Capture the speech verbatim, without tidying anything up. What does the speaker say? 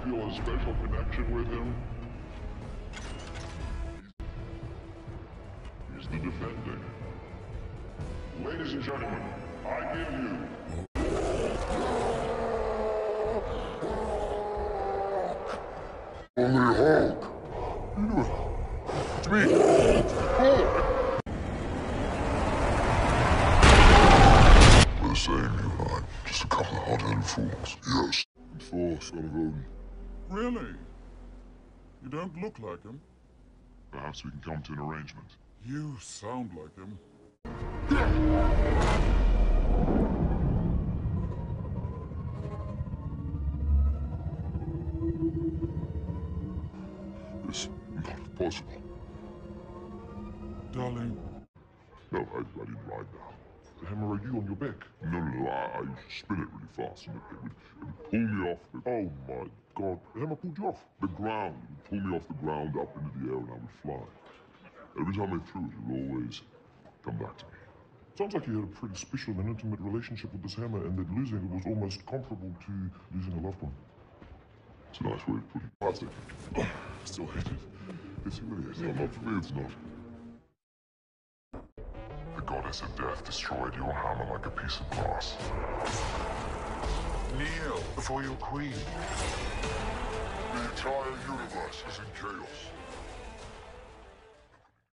feel a special connection with him. He's the defending. Ladies and gentlemen, I give you... Only Hulk! You know it. It's me! Hulk! We're the same, you and I. Just a couple of hot-headed fools. Yes. And four, son of Odin. Really? You don't look like him. Perhaps we can come to an arrangement. You sound like him. It's not possible. Darling. No, I, I didn't ride that. The hammer you on your back. No, no, no, I, I spin it really fast and it, it, would, it would pull me off the... Oh my god, the hammer pulled you off. The ground. It would pull me off the ground up into the air and I would fly. Every time I threw it, it would always come back to me. Sounds like you had a pretty special and intimate relationship with this hammer and that losing it was almost comparable to losing a loved one. It's a nice way of putting it. Plastic. I still hate it. It's humiliating. No, not for me, it's not. The goddess of death destroyed your hammer like a piece of glass. Kneel before your queen. The entire universe is in chaos.